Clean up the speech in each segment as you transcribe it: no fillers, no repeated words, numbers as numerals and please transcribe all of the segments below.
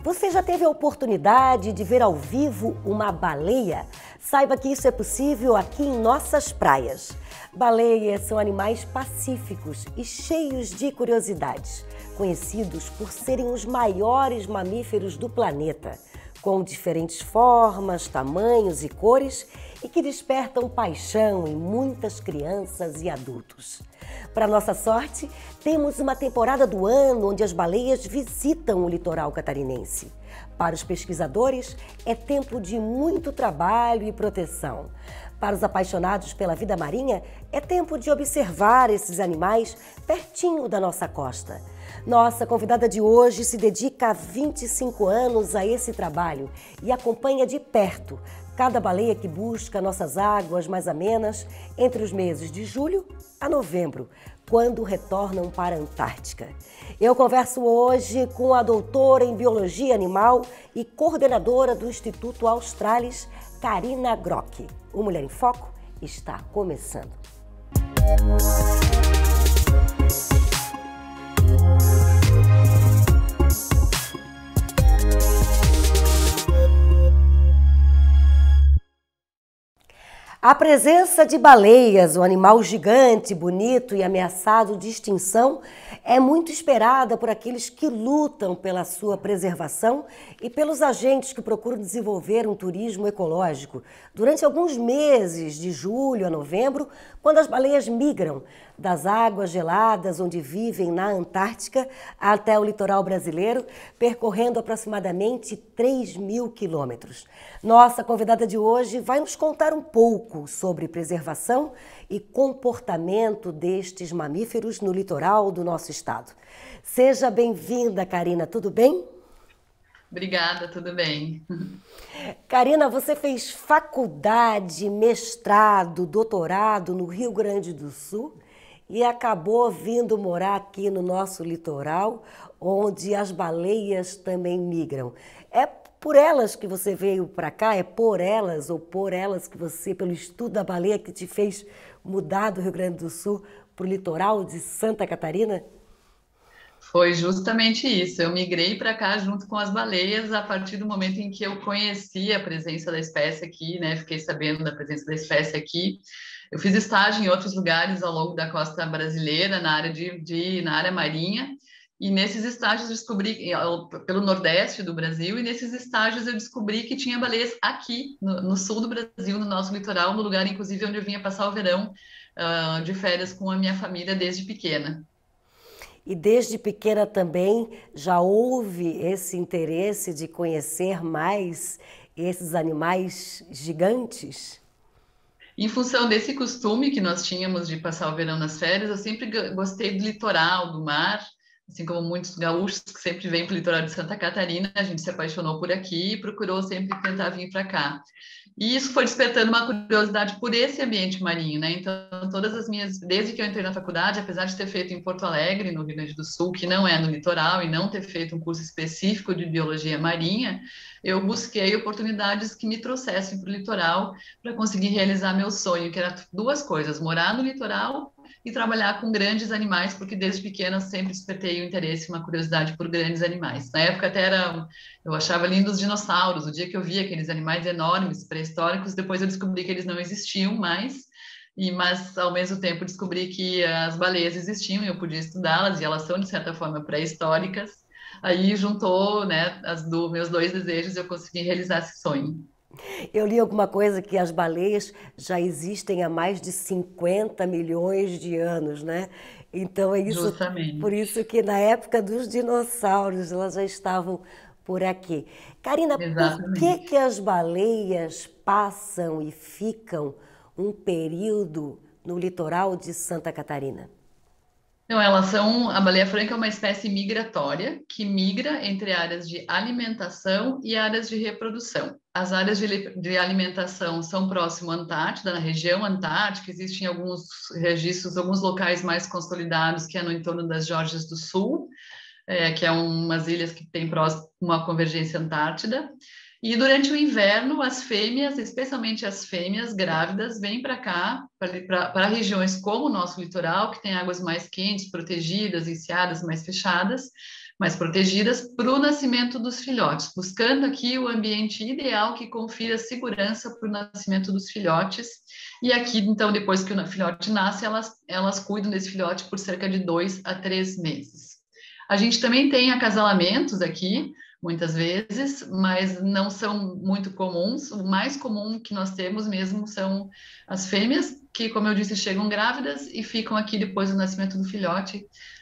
Você já teve a oportunidade de ver ao vivo uma baleia? Saiba que isso é possível aqui em nossas praias. Baleias são animais pacíficos e cheios de curiosidades, conhecidos por serem os maiores mamíferos do planeta, com diferentes formas, tamanhos e cores e que despertam paixão em muitas crianças e adultos. Para nossa sorte, temos uma temporada do ano onde as baleias visitam o litoral catarinense. Para os pesquisadores, é tempo de muito trabalho e proteção. Para os apaixonados pela vida marinha, é tempo de observar esses animais pertinho da nossa costa. Nossa convidada de hoje se dedica há 25 anos a esse trabalho e acompanha de perto cada baleia que busca nossas águas mais amenas entre os meses de julho a novembro, quando retornam para a Antártica. Eu converso hoje com a doutora em Biologia Animal e coordenadora do Instituto Australis, Karina Grock. O Mulher em Foco está começando. A presença de baleias, um animal gigante, bonito e ameaçado de extinção, é muito esperada por aqueles que lutam pela sua preservação e pelos agentes que procuram desenvolver um turismo ecológico. Durante alguns meses, de julho a novembro, quando as baleias migram das águas geladas onde vivem na Antártica até o litoral brasileiro, percorrendo aproximadamente 3.000 quilômetros. Nossa convidada de hoje vai nos contar um pouco sobre preservação e comportamento destes mamíferos no litoral do nosso estado. Seja bem-vinda, Karina, tudo bem? Obrigada, tudo bem. Karina, você fez faculdade, mestrado, doutorado no Rio Grande do Sul e acabou vindo morar aqui no nosso litoral, onde as baleias também migram. É por elas que você veio para cá? É por elas ou por elas que você, pelo estudo da baleia, que te fez mudar do Rio Grande do Sul para o litoral de Santa Catarina? Foi justamente isso. Eu migrei para cá junto com as baleias a partir do momento em que eu conheci a presença da espécie aqui, né? Fiquei sabendo da presença da espécie aqui. Eu fiz estágio em outros lugares ao longo da costa brasileira, na área na área marinha. E nesses estágios eu descobri, pelo Nordeste do Brasil, e nesses estágios eu descobri que tinha baleias aqui, no sul do Brasil, no nosso litoral, no lugar, inclusive, onde eu vinha passar o verão, de férias com a minha família desde pequena. E desde pequena também já houve esse interesse de conhecer mais esses animais gigantes? Em função desse costume que nós tínhamos de passar o verão nas férias, eu sempre gostei do litoral, do mar, assim como muitos gaúchos que sempre vêm para o litoral de Santa Catarina, a gente se apaixonou por aqui e procurou sempre tentar vir para cá. E isso foi despertando uma curiosidade por esse ambiente marinho, né? Então, todas as minhas, desde que eu entrei na faculdade, apesar de ter feito em Porto Alegre, no Rio Grande do Sul, que não é no litoral, e não ter feito um curso específico de biologia marinha, eu busquei oportunidades que me trouxessem para o litoral para conseguir realizar meu sonho, que era duas coisas: morar no litoral e trabalhar com grandes animais, porque desde pequena eu sempre despertei o interesse, uma curiosidade por grandes animais. Na época até eu achava lindo os dinossauros. O dia que eu via aqueles animais enormes, pré-históricos, depois eu descobri que eles não existiam mais, mas ao mesmo tempo descobri que as baleias existiam e eu podia estudá-las, e elas são, de certa forma, pré-históricas. Aí juntou, né, meus dois desejos e eu consegui realizar esse sonho. Eu li alguma coisa que as baleias já existem há mais de 50 milhões de anos, né? Então é isso, por Justamente. isso que na época dos dinossauros elas já estavam por aqui. Karina, por que Exatamente. que as baleias passam e ficam um período no litoral de Santa Catarina? Não, a baleia franca é uma espécie migratória que migra entre áreas de alimentação e áreas de reprodução. As áreas de alimentação são próximo à Antártida, na região antártica, existem alguns registros, alguns locais mais consolidados, que é no entorno das Geórgias do Sul, que é umas ilhas que têm próximo uma convergência antártida. E durante o inverno, as fêmeas, especialmente as fêmeas grávidas, vêm para cá, para regiões como o nosso litoral, que tem águas mais quentes, protegidas, enseadas mais fechadas, mais protegidas para o nascimento dos filhotes, buscando aqui o ambiente ideal que confira segurança para o nascimento dos filhotes. E aqui, então, depois que o filhote nasce, elas cuidam desse filhote por cerca de 2 a 3 meses. A gente também tem acasalamentos aqui, muitas vezes, mas não são muito comuns. O mais comum que nós temos mesmo são as fêmeas, que, como eu disse, chegam grávidas e ficam aqui depois do nascimento do filhote,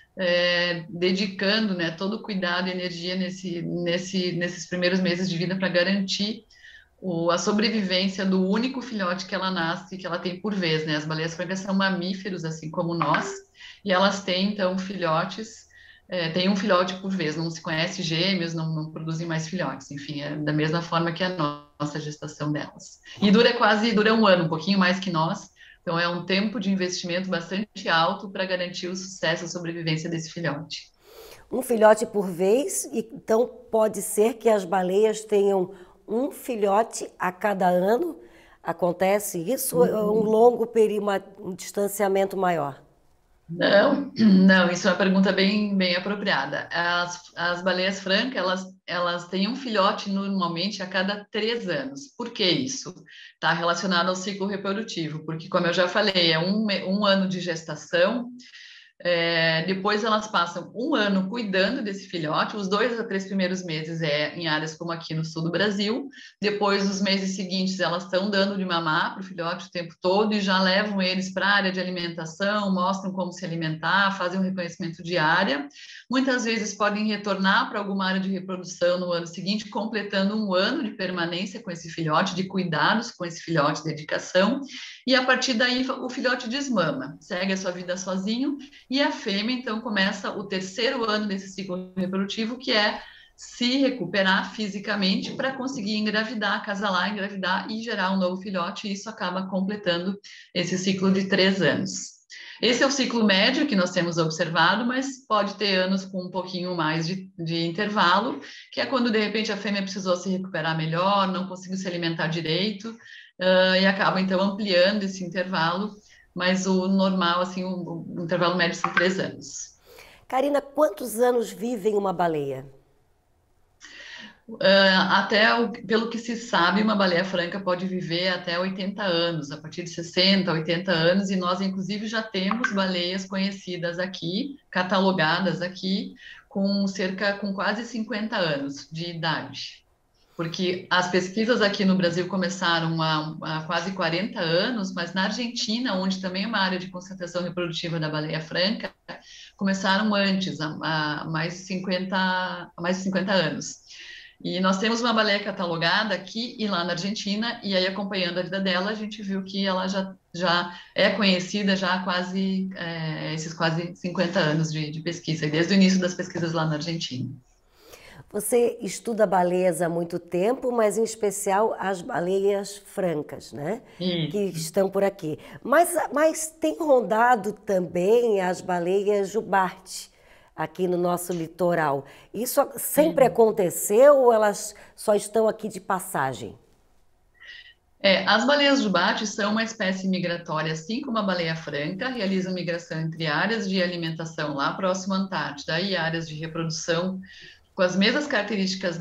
dedicando, né, todo o cuidado e energia nesses primeiros meses de vida para garantir a sobrevivência do único filhote que ela nasce, que ela tem por vez, né? As baleias francas são mamíferos, assim como nós, e elas têm, então, filhotes, tem um filhote por vez, não se conhece gêmeos, não produzem mais filhotes, enfim, é da mesma forma que a nossa gestação delas. E dura um ano, um pouquinho mais que nós, então é um tempo de investimento bastante alto para garantir o sucesso e a sobrevivência desse filhote. Um filhote por vez, então pode ser que as baleias tenham um filhote a cada ano? Acontece isso ou é um longo período, um distanciamento maior? Não, isso é uma pergunta bem apropriada. As baleias francas, elas têm um filhote normalmente a cada 3 anos. Por que isso? Está relacionado ao ciclo reprodutivo, porque, como eu já falei, é um ano de gestação. Depois elas passam um ano cuidando desse filhote, os 2 a 3 primeiros meses em áreas como aqui no sul do Brasil, depois os meses seguintes elas estão dando de mamar para o filhote o tempo todo e já levam eles para a área de alimentação, mostram como se alimentar, fazem um reconhecimento de área, muitas vezes podem retornar para alguma área de reprodução no ano seguinte, completando um ano de permanência com esse filhote, de cuidados com esse filhote, dedicação, e a partir daí o filhote desmama, segue a sua vida sozinho. E a fêmea, então, começa o 3º ano desse ciclo reprodutivo, que é se recuperar fisicamente para conseguir engravidar, acasalar, engravidar e gerar um novo filhote, e isso acaba completando esse ciclo de 3 anos. Esse é o ciclo médio que nós temos observado, mas pode ter anos com um pouquinho mais de intervalo, que é quando, de repente, a fêmea precisou se recuperar melhor, não conseguiu se alimentar direito, e acaba, então, ampliando esse intervalo, mas o normal, assim, o intervalo médio são 3 anos. Karina, quantos anos vive uma baleia? Pelo que se sabe, uma baleia franca pode viver até 80 anos, a partir de 60, 80 anos, e nós, inclusive, já temos baleias conhecidas aqui, catalogadas aqui, com quase 50 anos de idade. Porque as pesquisas aqui no Brasil começaram há quase 40 anos, mas na Argentina, onde também é uma área de concentração reprodutiva da baleia franca, começaram antes, há mais de 50 anos. E nós temos uma baleia catalogada aqui e lá na Argentina, e aí acompanhando a vida dela, a gente viu que ela já é conhecida já há esses quase 50 anos de pesquisa, e desde o início das pesquisas lá na Argentina. Você estuda baleias há muito tempo, mas em especial as baleias francas, né? Que estão por aqui. Mas tem rondado também as baleias jubarte aqui no nosso litoral. Isso sempre aconteceu ou elas só estão aqui de passagem? As baleias jubarte são uma espécie migratória, assim como a baleia franca, realizam migração entre áreas de alimentação lá próximo à Antártida e áreas de reprodução com as mesmas características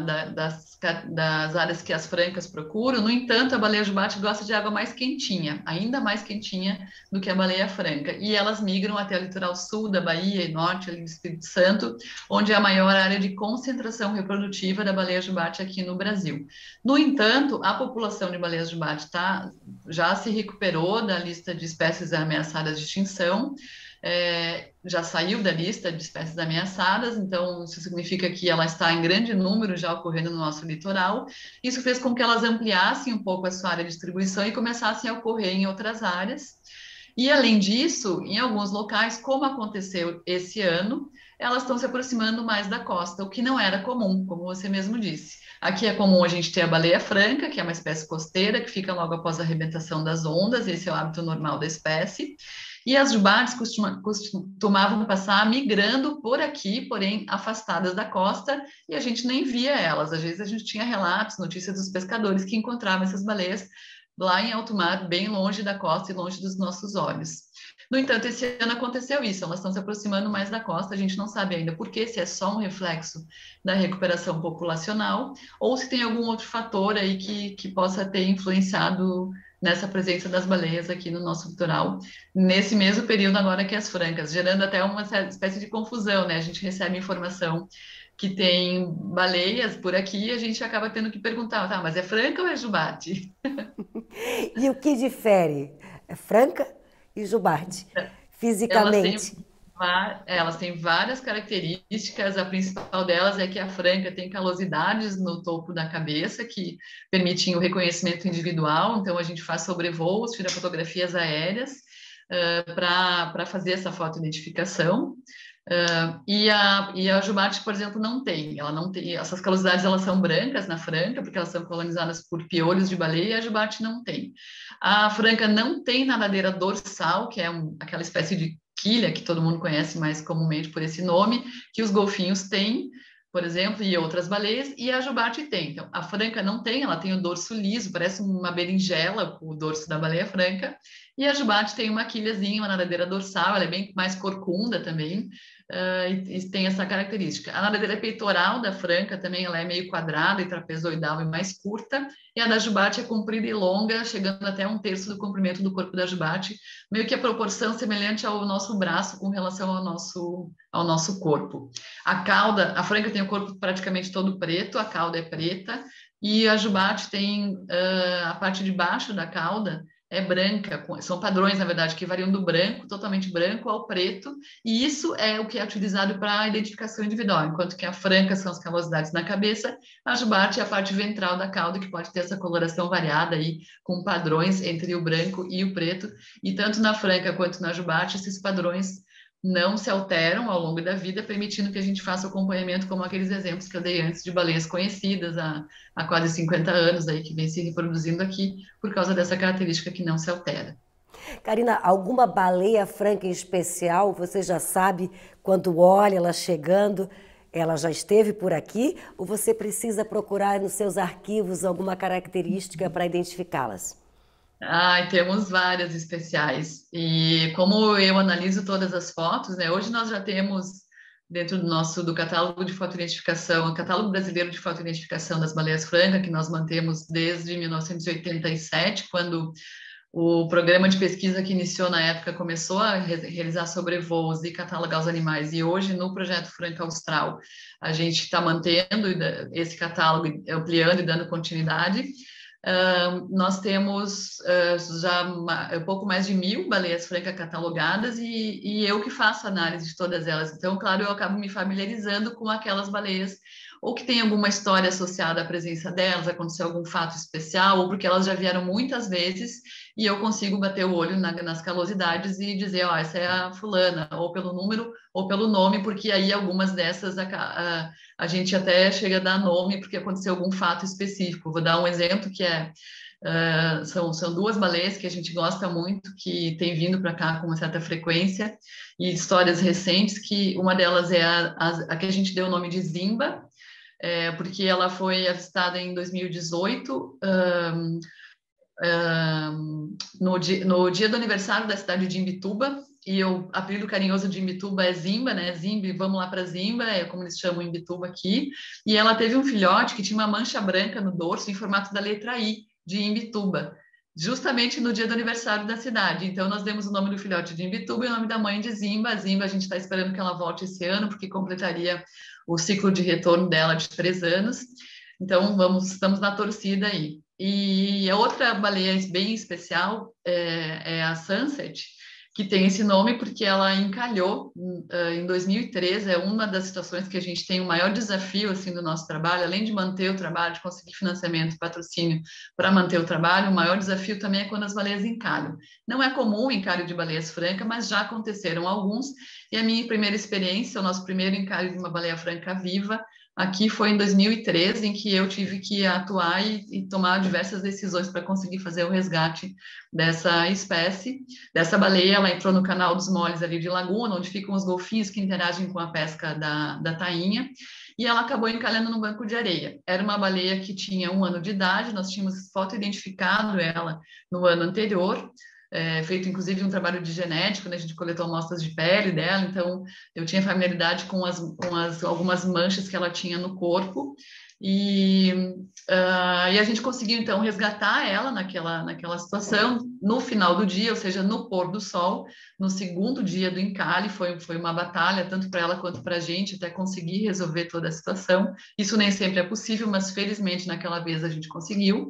das áreas que as francas procuram. No entanto, a baleia jubarte gosta de água mais quentinha, ainda mais quentinha do que a baleia franca, e elas migram até o litoral sul da Bahia e norte ali do Espírito Santo, onde é a maior área de concentração reprodutiva da baleia jubarte aqui no Brasil. No entanto, a população de baleias jubarte já se recuperou da lista de espécies ameaçadas de extinção, já saiu da lista de espécies ameaçadas, então isso significa que ela está em grande número já ocorrendo no nosso litoral. Isso fez com que elas ampliassem um pouco a sua área de distribuição e começassem a ocorrer em outras áreas. E, além disso, em alguns locais, como aconteceu esse ano, elas estão se aproximando mais da costa, o que não era comum, como você mesmo disse. Aqui é comum a gente ter a baleia franca, que é uma espécie costeira, que fica logo após a arrebentação das ondas, esse é o hábito normal da espécie. E as jubartes costumavam passar migrando por aqui, porém afastadas da costa, e a gente nem via elas. Às vezes a gente tinha relatos, notícias dos pescadores que encontravam essas baleias lá em alto mar, bem longe da costa e longe dos nossos olhos. No entanto, esse ano aconteceu isso, elas estão se aproximando mais da costa, a gente não sabe ainda por quê, se é só um reflexo da recuperação populacional ou se tem algum outro fator aí que possa ter influenciado nessa presença das baleias aqui no nosso litoral, nesse mesmo período agora que as francas, gerando até uma espécie de confusão, né? A gente recebe informação que tem baleias por aqui e a gente acaba tendo que perguntar, tá, mas é franca ou é jubarte? E o que difere? É Franca e Jubarte, Elas têm, fisicamente. elas têm várias características, a principal delas é que a franca tem calosidades no topo da cabeça que permitem o reconhecimento individual, então a gente faz sobrevoos, tira fotografias aéreas para fazer essa fotoidentificação. E a jubarte, por exemplo, não tem. Ela não tem. Essas calosidades elas são brancas na franca, porque elas são colonizadas por piolhos de baleia, e a jubarte não tem. A franca não tem nadadeira dorsal, que é aquela espécie de quilha que todo mundo conhece mais comumente por esse nome, que os golfinhos têm, por exemplo, e outras baleias, e a jubarte tem. Então, a franca não tem, ela tem o dorso liso, parece uma berinjela, o dorso da baleia franca, e a jubarte tem uma quilhazinha, uma nadadeira dorsal, ela é bem mais corcunda também, e tem essa característica. A nadadeira peitoral da franca também ela é meio quadrada e trapezoidal e mais curta, e a da jubarte é comprida e longa, chegando até 1/3 do comprimento do corpo da jubarte, meio que a proporção semelhante ao nosso braço com relação ao nosso corpo. A cauda, a franca tem o corpo praticamente todo preto, a cauda é preta, e a jubarte tem a parte de baixo da cauda é branca, são padrões, na verdade, que variam do branco, totalmente branco, ao preto, e isso é o que é utilizado para a identificação individual, enquanto que a franca são as calosidades na cabeça, a jubarte é a parte ventral da cauda, que pode ter essa coloração variada aí, com padrões entre o branco e o preto, e tanto na franca quanto na jubarte, esses padrões não se alteram ao longo da vida, permitindo que a gente faça o acompanhamento, como aqueles exemplos que eu dei antes de baleias conhecidas há quase 50 anos, aí, que vem se reproduzindo aqui, por causa dessa característica que não se altera. Karina, alguma baleia franca em especial, você já sabe, quando olha ela chegando, ela já esteve por aqui, ou você precisa procurar nos seus arquivos alguma característica para identificá-las? Ai, temos várias especiais. E como eu analiso todas as fotos, né? Hoje nós já temos dentro do catálogo de fotoidentificação, o catálogo brasileiro de fotoidentificação das baleias francas, que nós mantemos desde 1987, quando o programa de pesquisa que iniciou na época começou a realizar sobrevoos e catalogar os animais. E hoje, no projeto Franca Austral, a gente está mantendo esse catálogo, ampliando e dando continuidade. Nós temos já um pouco mais de 1.000 baleias francas catalogadas e eu que faço análise de todas elas. Então, claro, eu acabo me familiarizando com aquelas baleias ou que tem alguma história associada à presença delas, aconteceu algum fato especial, ou porque elas já vieram muitas vezes e eu consigo bater o olho nas calosidades e dizer, ó, essa é a fulana, ou pelo número ou pelo nome, porque aí algumas dessas a gente até chega a dar nome porque aconteceu algum fato específico. Vou dar um exemplo que são duas baleias que a gente gosta muito, que tem vindo para cá com uma certa frequência, e histórias recentes, que uma delas é a que a gente deu o nome de Zimba, porque ela foi avistada em 2018, no dia do aniversário da cidade de Imbituba, e o apelido carinhoso de Imbituba é Zimba, né? Zimbi, vamos lá para Zimba, é como eles chamam Imbituba aqui. E ela teve um filhote que tinha uma mancha branca no dorso em formato da letra I, de Imbituba, justamente no dia do aniversário da cidade. Então, nós demos o nome do filhote de Imbituba e o nome da mãe de Zimba. A Zimba, a gente está esperando que ela volte esse ano, porque completaria o ciclo de retorno dela de 3 anos. Então, estamos na torcida aí. E a outra baleia bem especial é a Sunset, que tem esse nome porque ela encalhou em 2013, é uma das situações que a gente tem o maior desafio assim do nosso trabalho, além de manter o trabalho, de conseguir financiamento, patrocínio para manter o trabalho, o maior desafio também é quando as baleias encalham. Não é comum o encalho de baleias francas, mas já aconteceram alguns, e a minha primeira experiência, o nosso primeiro encalho de uma baleia franca viva, aqui foi em 2013, em que eu tive que atuar e tomar diversas decisões para conseguir fazer o resgate dessa espécie. Dessa baleia, ela entrou no canal dos moles ali de Laguna, onde ficam os golfinhos que interagem com a pesca da tainha, e ela acabou encalhando no banco de areia. Era uma baleia que tinha 1 ano de idade, nós tínhamos foto-identificado ela no ano anterior, feito inclusive um trabalho de genética, né? A gente coletou amostras de pele dela, então eu tinha familiaridade com algumas manchas que ela tinha no corpo, e a gente conseguiu então resgatar ela naquela situação no final do dia, ou seja, no pôr do sol, no segundo dia do encalhe. Foi uma batalha tanto para ela quanto para a gente até conseguir resolver toda a situação. Isso nem sempre é possível, mas felizmente naquela vez a gente conseguiu.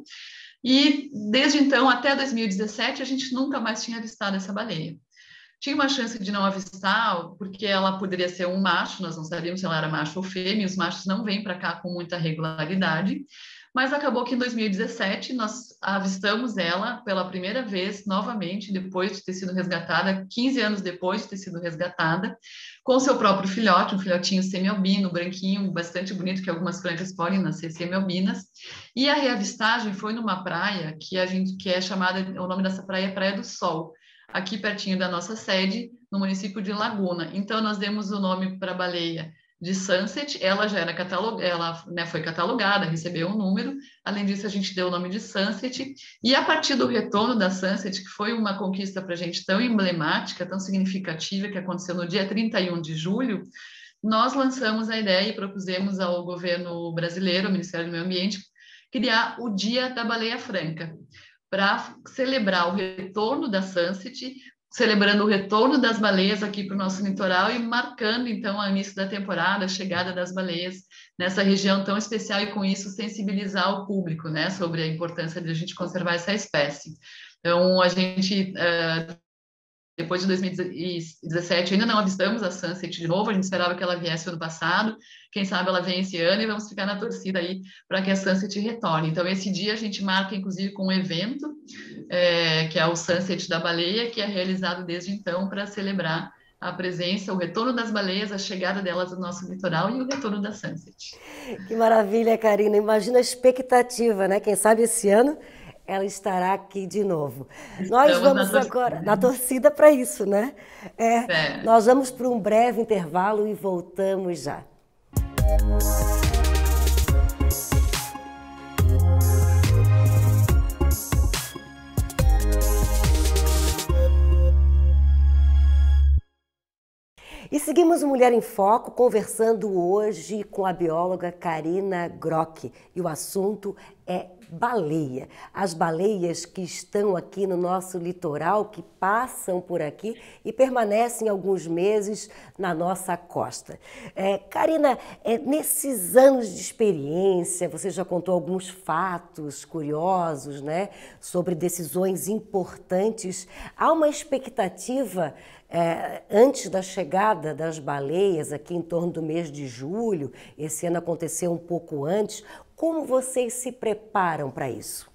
E desde então até 2017 a gente nunca mais tinha avistado essa baleia. Tinha uma chance de não avistar, porque ela poderia ser um macho, nós não sabíamos se ela era macho ou fêmea, os machos não vêm para cá com muita regularidade, mas acabou que em 2017 nós avistamos ela pela primeira vez, novamente, depois de ter sido resgatada, 15 anos depois de ter sido resgatada, com seu próprio filhote, um filhotinho semi-albino, branquinho, bastante bonito, que algumas francas podem nascer semi-albinas, e a reavistagem foi numa praia que é chamada, o nome dessa praia é Praia do Sol, aqui pertinho da nossa sede, no município de Laguna. Então, nós demos o nome para a baleia de Sunset, ela já era ela, né, foi catalogada, recebeu um número, além disso a gente deu o nome de Sunset, e a partir do retorno da Sunset, que foi uma conquista para a gente tão emblemática, tão significativa, que aconteceu no dia 31 de julho, nós lançamos a ideia e propusemos ao governo brasileiro, ao Ministério do Meio Ambiente, criar o Dia da Baleia Franca, para celebrar o retorno da Sunset, celebrando o retorno das baleias aqui para o nosso litoral e marcando, então, o início da temporada, a chegada das baleias nessa região tão especial e, com isso, sensibilizar o público, né, sobre a importância de a gente conservar essa espécie. Então, a gente... depois de 2017, ainda não avistamos a Sunset de novo, a gente esperava que ela viesse ano passado, quem sabe ela vem esse ano e vamos ficar na torcida aí para que a Sunset retorne. Então, esse dia a gente marca, inclusive, com um evento, que é o Sunset da Baleia, que é realizado desde então para celebrar a presença, o retorno das baleias, a chegada delas no nosso litoral e o retorno da Sunset. Que maravilha, Karina. Imagina a expectativa, né? Quem sabe esse ano ela estará aqui de novo. Nós vamos agora na torcida para isso, né? Nós vamos para um breve intervalo e voltamos já. E seguimos Mulher em Foco, conversando hoje com a bióloga Karina Grock. E o assunto é baleia. As baleias que estão aqui no nosso litoral, que passam por aqui e permanecem alguns meses na nossa costa. Karina, nesses anos de experiência, você já contou alguns fatos curiosos, né, sobre decisões importantes. Há uma expectativa antes da chegada das baleias, aqui em torno do mês de julho, esse ano aconteceu um pouco antes. Como vocês se preparam para isso?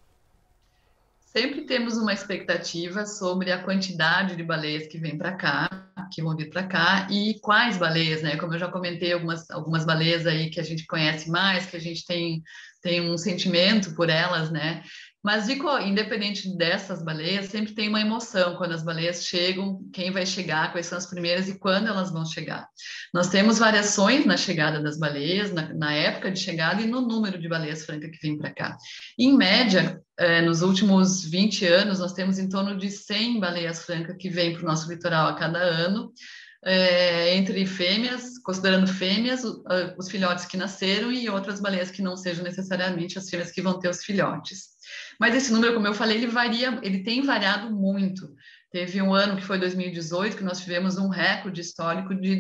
Sempre temos uma expectativa sobre a quantidade de baleias que vêm para cá, que vão vir para cá, e quais baleias, né? Como eu já comentei, algumas baleias aí que a gente conhece mais, que a gente tem um sentimento por elas, né? Mas, independente dessas baleias, sempre tem uma emoção quando as baleias chegam, quem vai chegar, quais são as primeiras e quando elas vão chegar. Nós temos variações na chegada das baleias, na época de chegada e no número de baleias francas que vêm para cá. Em média, nos últimos 20 anos, nós temos em torno de 100 baleias francas que vêm para o nosso litoral a cada ano, entre fêmeas, considerando fêmeas, os filhotes que nasceram e outras baleias que não sejam necessariamente as fêmeas que vão ter os filhotes. Mas esse número, como eu falei, ele tem variado muito. Teve um ano, que foi 2018, que nós tivemos um recorde histórico de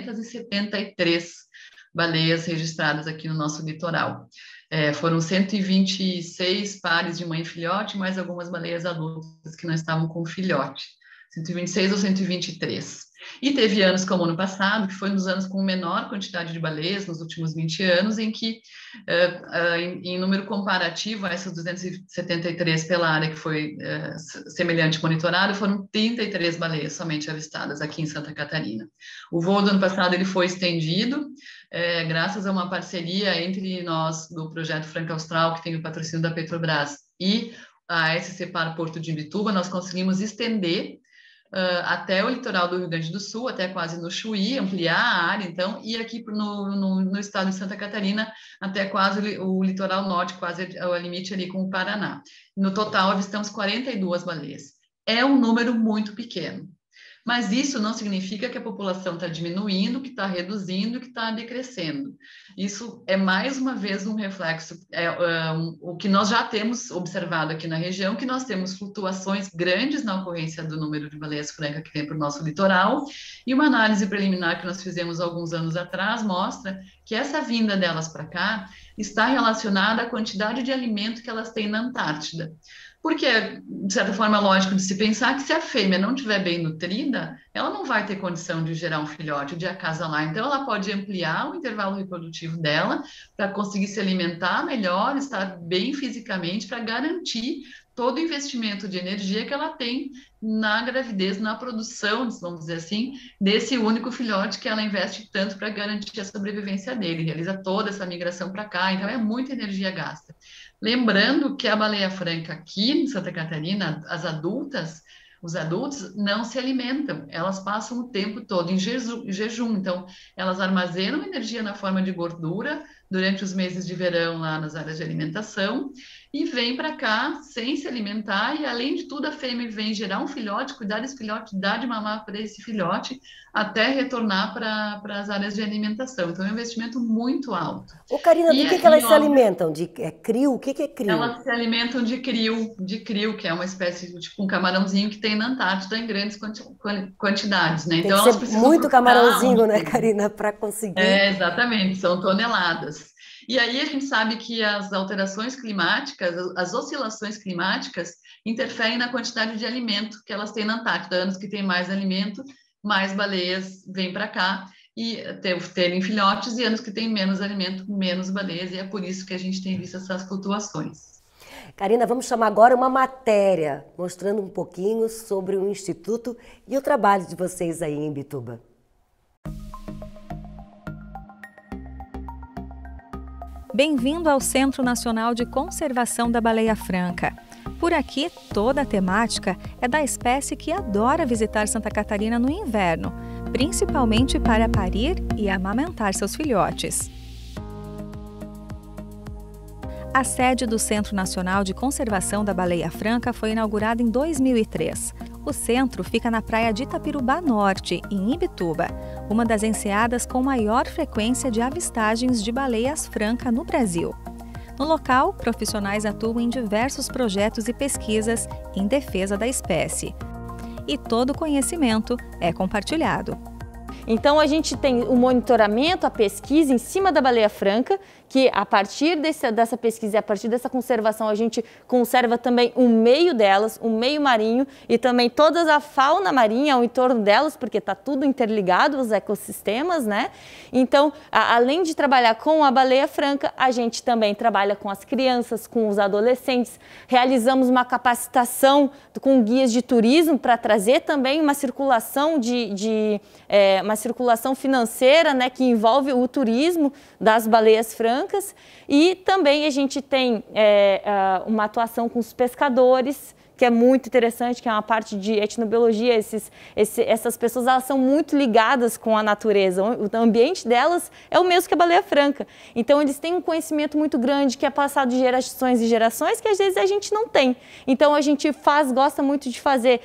273 baleias registradas aqui no nosso litoral. Foram 126 pares de mãe e filhote, mais algumas baleias adultas que não estavam com filhote. 126 ou 123. E teve anos como o ano passado, que foi um dos anos com menor quantidade de baleias, nos últimos 20 anos, em que, em número comparativo a essas 273 pela área que foi semelhante monitorado, foram 33 baleias somente avistadas aqui em Santa Catarina. O voo do ano passado ele foi estendido, graças a uma parceria entre nós, do Projeto Franca Austral, que tem o patrocínio da Petrobras, e a SC Par Porto de Imbituba, nós conseguimos estender até o litoral do Rio Grande do Sul, até quase no Chuí, ampliar a área, então, e aqui no estado de Santa Catarina, até quase o litoral norte, quase o limite ali com o Paraná. No total, avistamos 42 baleias. é um número muito pequeno. Mas isso não significa que a população está diminuindo, que está reduzindo, que está decrescendo. Isso é, mais uma vez, um reflexo, o que nós já temos observado aqui na região, que nós temos flutuações grandes na ocorrência do número de baleias francas que vem para o nosso litoral, e uma análise preliminar que nós fizemos alguns anos atrás mostra que essa vinda delas para cá está relacionada à quantidade de alimento que elas têm na Antártida. Porque, de certa forma, é lógico de se pensar que se a fêmea não estiver bem nutrida, ela não vai ter condição de gerar um filhote, de acasalar. Então, ela pode ampliar o intervalo reprodutivo dela para conseguir se alimentar melhor, estar bem fisicamente, para garantir todo o investimento de energia que ela tem na gravidez, na produção, vamos dizer assim, desse único filhote que ela investe tanto para garantir a sobrevivência dele, realiza toda essa migração para cá, então é muita energia gasta. Lembrando que a baleia franca aqui em Santa Catarina, os adultos não se alimentam, elas passam o tempo todo em jejum, então elas armazenam energia na forma de gordura durante os meses de verão lá nas áreas de alimentação e vêm para cá sem se alimentar e, além de tudo, a fêmea vem gerar um filhote, cuidar desse filhote, dar de mamar para esse filhote até retornar para as áreas de alimentação. Então é um investimento muito alto. Ô, Karina, do que elas se alimentam? De crio? O que é crio? Elas se alimentam de crio, que é uma espécie de tipo um camarãozinho que tem na Antártida em grandes quantidades, né? Tem então que elas ser precisam muito camarãozinho, né, Karina, para conseguir. Exatamente, são toneladas. E aí a gente sabe que as alterações climáticas, as oscilações climáticas, interferem na quantidade de alimento que elas têm na Antártida. Anos que tem mais alimento, mais baleias vêm para cá e terem filhotes, e anos que tem menos alimento, menos baleias, e é por isso que a gente tem visto essas flutuações. Karina, vamos chamar agora uma matéria, mostrando um pouquinho sobre o Instituto e o trabalho de vocês aí em Imbituba. Bem-vindo ao Centro Nacional de Conservação da Baleia Franca. Por aqui, toda a temática é da espécie que adora visitar Santa Catarina no inverno, principalmente para parir e amamentar seus filhotes. A sede do Centro Nacional de Conservação da Baleia Franca foi inaugurada em 2003. O centro fica na praia de Itapirubá Norte, em Imbituba, uma das enseadas com maior frequência de avistagens de baleias franca no Brasil. No local, profissionais atuam em diversos projetos e pesquisas em defesa da espécie. E todo o conhecimento é compartilhado. Então a gente tem o monitoramento, a pesquisa em cima da baleia franca, que a partir dessa pesquisa e a partir dessa conservação a gente conserva também o meio delas, o meio marinho e também toda a fauna marinha ao entorno delas, porque está tudo interligado, os ecossistemas, né? Então, além de trabalhar com a baleia franca, a gente também trabalha com as crianças, com os adolescentes, realizamos uma capacitação com guias de turismo para trazer também uma circulação uma circulação financeira, né, que envolve o turismo das baleias francas, e também a gente tem uma atuação com os pescadores, que é muito interessante, que é uma parte de etnobiologia. Essas pessoas, elas são muito ligadas com a natureza, o ambiente delas é o mesmo que a baleia franca, então eles têm um conhecimento muito grande que é passado de gerações e gerações, que às vezes a gente não tem. Então a gente gosta muito de fazer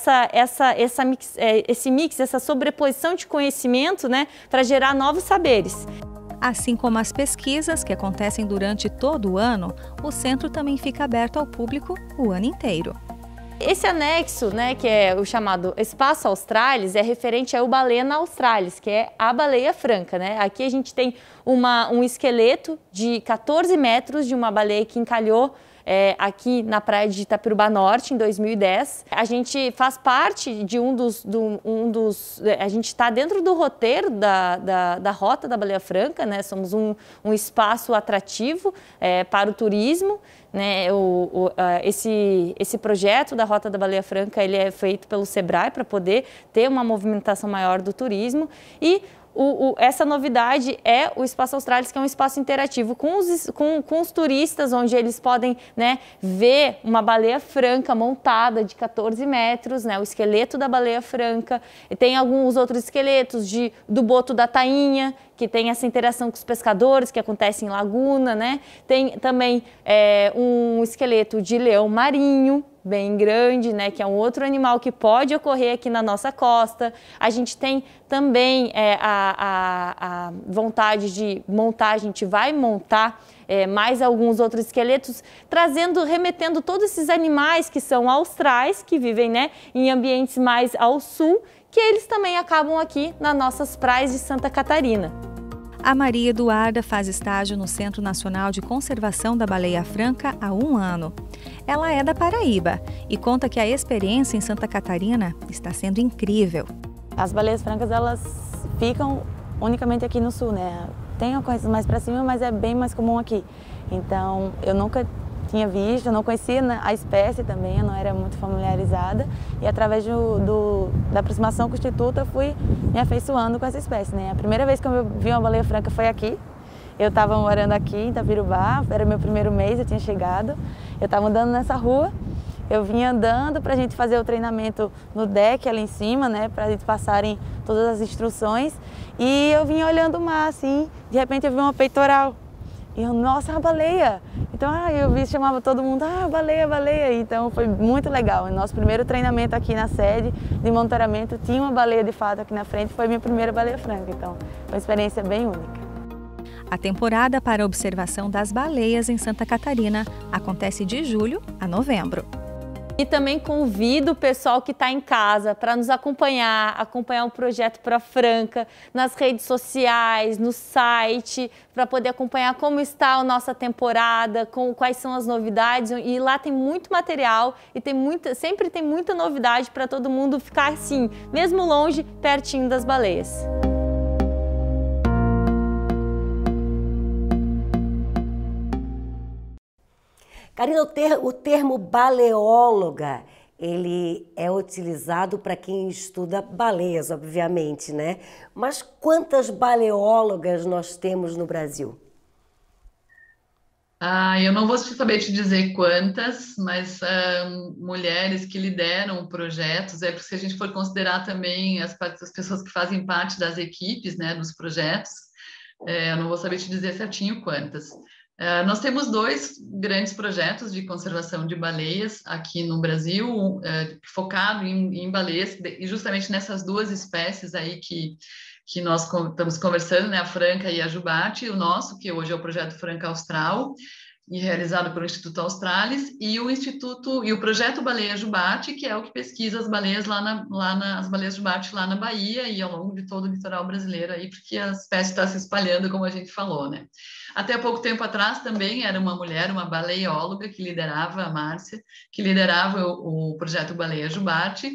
esse mix, essa sobreposição de conhecimento, né, para gerar novos saberes. Assim como as pesquisas que acontecem durante todo o ano, o centro também fica aberto ao público o ano inteiro. Esse anexo, né, que é o chamado Espaço Australis, é referente ao Balena australis, que é a baleia franca, né? Aqui a gente tem um esqueleto de 14 metros de uma baleia que encalhou aqui na praia de Itapirubá Norte, em 2010. A gente faz parte de a gente está dentro do roteiro da Rota da Baleia Franca, né? Somos um espaço atrativo para o turismo, né? Esse projeto da Rota da Baleia Franca, ele é feito pelo Sebrae para poder ter uma movimentação maior do turismo, e essa novidade é o Espaço Australis, que é um espaço interativo com os turistas, onde eles podem, né, ver uma baleia franca montada de 14 metros, né, o esqueleto da baleia franca. E tem alguns outros esqueletos do boto da tainha, que tem essa interação com os pescadores, que acontece em laguna, né? Tem também um esqueleto de leão marinho, bem grande, né, que é um outro animal que pode ocorrer aqui na nossa costa. A gente tem também a vontade de montar, a gente vai montar mais alguns outros esqueletos, remetendo todos esses animais que são austrais, que vivem, né, em ambientes mais ao sul, que eles também acabam aqui nas nossas praias de Santa Catarina. A Maria Eduarda faz estágio no Centro Nacional de Conservação da Baleia Franca há 1 ano. Ela é da Paraíba e conta que a experiência em Santa Catarina está sendo incrível. As baleias francas, elas ficam unicamente aqui no sul, né? Tem coisas mais para cima, mas é bem mais comum aqui. Então, eu nunca tinha visto, eu não conhecia a espécie também, eu não era muito familiarizada. E através da aproximação com o Instituto, eu fui me afeiçoando com essa espécie, né? A primeira vez que eu vi uma baleia franca foi aqui. Eu estava morando aqui em Itapirubá, era meu primeiro mês, eu tinha chegado. Eu estava andando nessa rua, eu vinha andando para a gente fazer o treinamento no deck ali em cima, né? Para a gente passarem todas as instruções. E eu vinha olhando o mar, assim, de repente eu vi uma peitoral. E eu, nossa, uma baleia! Então, eu chamava todo mundo, baleia, baleia! Então, foi muito legal. No nosso primeiro treinamento aqui na sede de monitoramento, tinha uma baleia de fato aqui na frente, foi minha primeira baleia franca. Então, foi uma experiência bem única. A temporada para observação das baleias em Santa Catarina acontece de julho a novembro. E também convido o pessoal que está em casa para nos acompanhar o projeto Pro Franca nas redes sociais, no site, para poder acompanhar como está a nossa temporada, quais são as novidades. E lá tem muito material e sempre tem muita novidade para todo mundo ficar assim, mesmo longe, pertinho das baleias. Karina, o termo baleóloga, ele é utilizado para quem estuda baleias, obviamente, né? Mas quantas baleólogas nós temos no Brasil? Eu não vou saber te dizer quantas, mas mulheres que lideram projetos, porque se a gente for considerar também as pessoas que fazem parte das equipes, né, dos projetos, eu não vou saber te dizer certinho quantas. Nós temos 2 grandes projetos de conservação de baleias aqui no Brasil, focado em baleias, e justamente nessas 2 espécies aí que nós estamos conversando, né, a franca e a jubarte, o nosso, que hoje é o projeto Franca Austral, e realizado pelo Instituto Australis, e o projeto Baleia Jubarte, que é o que pesquisa as baleias as baleias jubarte lá na Bahia e ao longo de todo o litoral brasileiro aí, porque a espécie está se espalhando, como a gente falou, né? Até pouco tempo atrás também era uma mulher, uma baleióloga que liderava, a Márcia, que liderava o projeto Baleia Jubarte.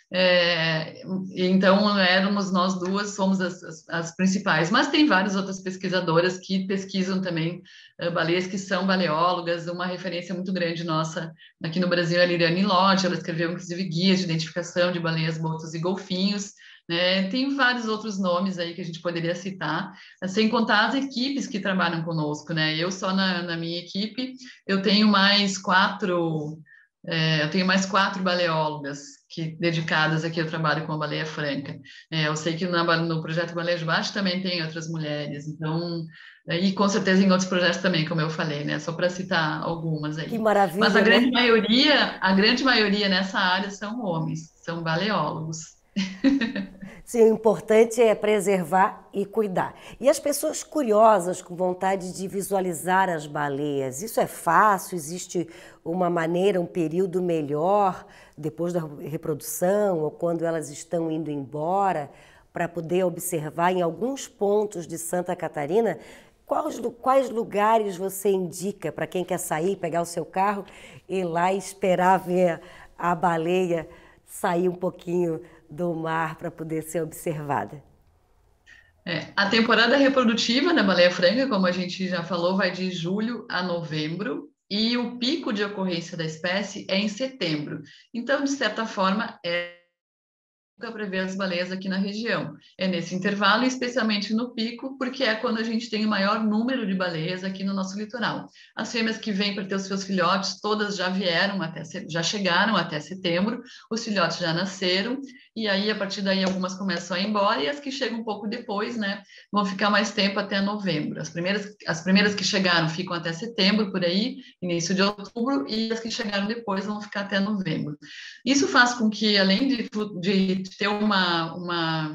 Então éramos nós 2, somos as principais, mas tem várias outras pesquisadoras que pesquisam também baleias, que são baleólogas. Uma referência muito grande nossa aqui no Brasil é a Liliane Lodge, ela escreveu inclusive guias de identificação de baleias, botos e golfinhos, né? Tem vários outros nomes aí que a gente poderia citar, sem contar as equipes que trabalham conosco, né? Eu só na minha equipe, eu tenho mais 4 baleólogas dedicadas aqui ao trabalho com a baleia franca. Eu sei que no projeto Baleia Jubarte também tem outras mulheres, então, e com certeza em outros projetos também, como eu falei, né? Só para citar algumas aí. Que maravilha! Mas a grande maioria nessa área são homens, são baleólogos. Sim, o importante é preservar e cuidar. E as pessoas curiosas, com vontade de visualizar as baleias, isso é fácil? Existe uma maneira, um período melhor, depois da reprodução ou quando elas estão indo embora, para poder observar em alguns pontos de Santa Catarina? Quais lugares você indica para quem quer sair, pegar o seu carro e ir lá e esperar ver a baleia sair um pouquinho do mar para poder ser observada? A temporada reprodutiva da baleia franca, como a gente já falou, vai de julho a novembro, e o pico de ocorrência da espécie é em setembro. Então, de certa forma, para ver as baleias aqui na região. É nesse intervalo, especialmente no pico, porque é quando a gente tem o maior número de baleias aqui no nosso litoral. As fêmeas que vêm para ter os seus filhotes, todas já chegaram até setembro, os filhotes já nasceram, e aí a partir daí algumas começam a ir embora, e as que chegam um pouco depois, né, vão ficar mais tempo até novembro. As primeiras que chegaram ficam até setembro, por aí, início de outubro, e as que chegaram depois vão ficar até novembro. Isso faz com que, além de ter uma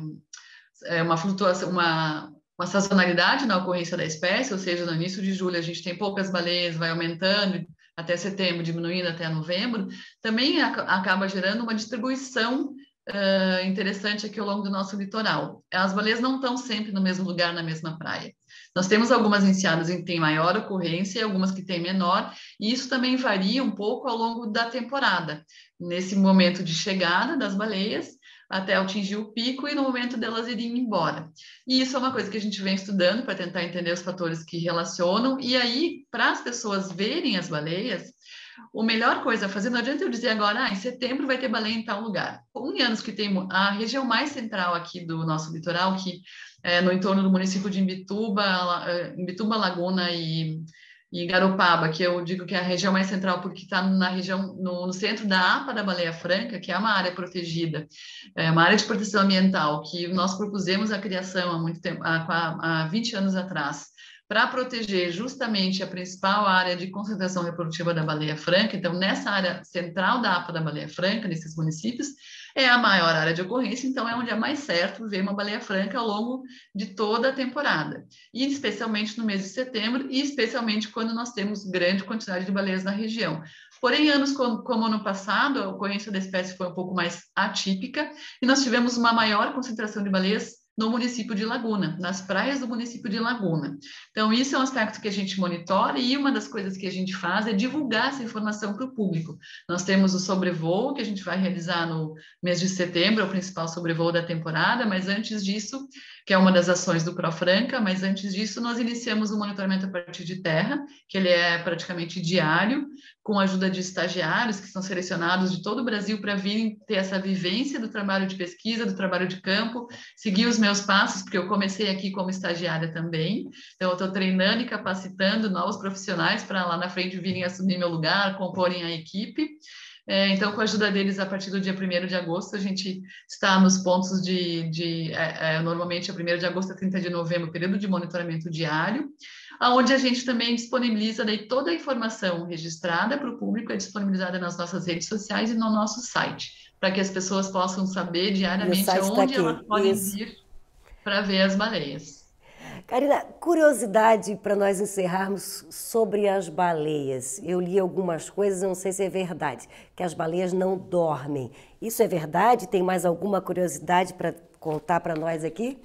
flutuação, uma sazonalidade na ocorrência da espécie, ou seja, no início de julho a gente tem poucas baleias, vai aumentando até setembro, diminuindo até novembro, também acaba gerando uma distribuição interessante aqui ao longo do nosso litoral. As baleias não estão sempre no mesmo lugar, na mesma praia. Nós temos algumas enseadas que têm maior ocorrência e algumas que têm menor, e isso também varia um pouco ao longo da temporada. Nesse momento de chegada das baleias, até atingir o pico e no momento delas irem embora. E isso é uma coisa que a gente vem estudando para tentar entender os fatores que relacionam, e aí, para as pessoas verem as baleias, a melhor coisa a fazer, não adianta eu dizer agora, em setembro vai ter baleia em tal lugar. Em anos que tem a região mais central aqui do nosso litoral, que é no entorno do município de Imbituba, Laguna e Garopaba, que eu digo que é a região mais central porque está na região, no centro da APA da Baleia Franca, que é uma área protegida, uma área de proteção ambiental, que nós propusemos a criação há muito tempo, há 20 anos atrás, para proteger justamente a principal área de concentração reprodutiva da baleia franca. Então, nessa área central da APA da Baleia Franca, nesses municípios, é a maior área de ocorrência, então é onde é mais certo ver uma baleia franca ao longo de toda a temporada, e especialmente no mês de setembro, e especialmente quando nós temos grande quantidade de baleias na região. Porém, anos como ano passado, a ocorrência da espécie foi um pouco mais atípica, e nós tivemos uma maior concentração de baleias no município de Laguna, nas praias do município de Laguna. Então, isso é um aspecto que a gente monitora, e uma das coisas que a gente faz é divulgar essa informação para o público. Nós temos o sobrevoo, que a gente vai realizar no mês de setembro, é o principal sobrevoo da temporada, mas antes disso, que é uma das ações do ProFranca, mas antes disso nós iniciamos o monitoramento a partir de terra, que ele é praticamente diário, com a ajuda de estagiários que são selecionados de todo o Brasil para virem ter essa vivência do trabalho de pesquisa, do trabalho de campo, seguir os meus passos, porque eu comecei aqui como estagiária também, então eu estou treinando e capacitando novos profissionais para lá na frente virem assumir meu lugar, comporem a equipe. Então, com a ajuda deles, a partir do dia 1º de agosto, a gente está nos pontos normalmente, 1º de agosto a 30 de novembro, período de monitoramento diário, onde a gente também disponibiliza daí toda a informação registrada para o público, é disponibilizada nas nossas redes sociais e no nosso site, para que as pessoas possam saber diariamente onde elas podem ir para ver as baleias. Karina, curiosidade para nós encerrarmos sobre as baleias. Eu li algumas coisas, não sei se é verdade, que as baleias não dormem. Isso é verdade? Tem mais alguma curiosidade para contar para nós aqui?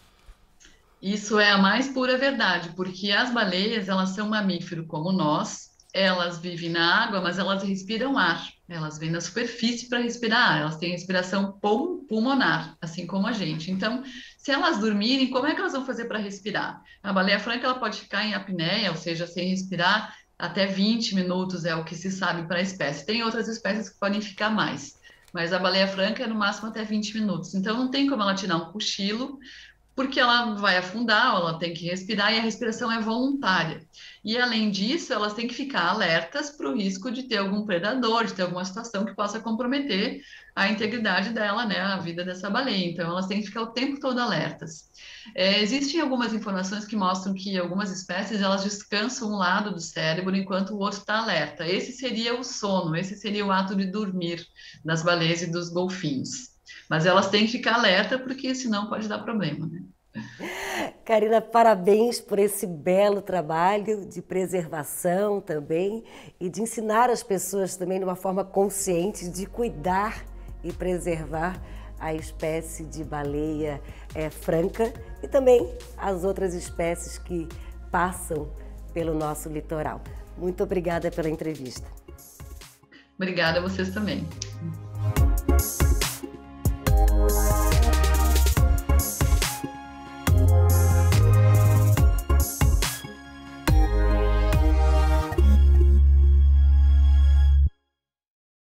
Isso é a mais pura verdade, porque as baleias, elas são mamíferos como nós, elas vivem na água, mas elas respiram ar. Elas vêm na superfície para respirar ar, elas têm respiração pulmonar, assim como a gente. Então, se elas dormirem, como é que elas vão fazer para respirar? A baleia franca ela pode ficar em apneia, ou seja, sem respirar, até 20 minutos é o que se sabe para a espécie. Tem outras espécies que podem ficar mais, mas a baleia franca é no máximo até 20 minutos. Então, não tem como ela tirar um cochilo, porque ela vai afundar, ela tem que respirar e a respiração é voluntária. E, além disso, elas têm que ficar alertas para o risco de ter algum predador, de ter alguma situação que possa comprometer a integridade dela, né, a vida dessa baleia. Então, elas têm que ficar o tempo todo alertas. Existem algumas informações que mostram que algumas espécies, elas descansam um lado do cérebro enquanto o outro está alerta. Esse seria o sono, esse seria o ato de dormir das baleias e dos golfinhos. Mas elas têm que ficar alerta, porque senão pode dar problema, né? Karina, parabéns por esse belo trabalho de preservação também e de ensinar as pessoas também de uma forma consciente de cuidar e preservar a espécie de baleia franca e também as outras espécies que passam pelo nosso litoral. Muito obrigada pela entrevista. Obrigada a vocês também.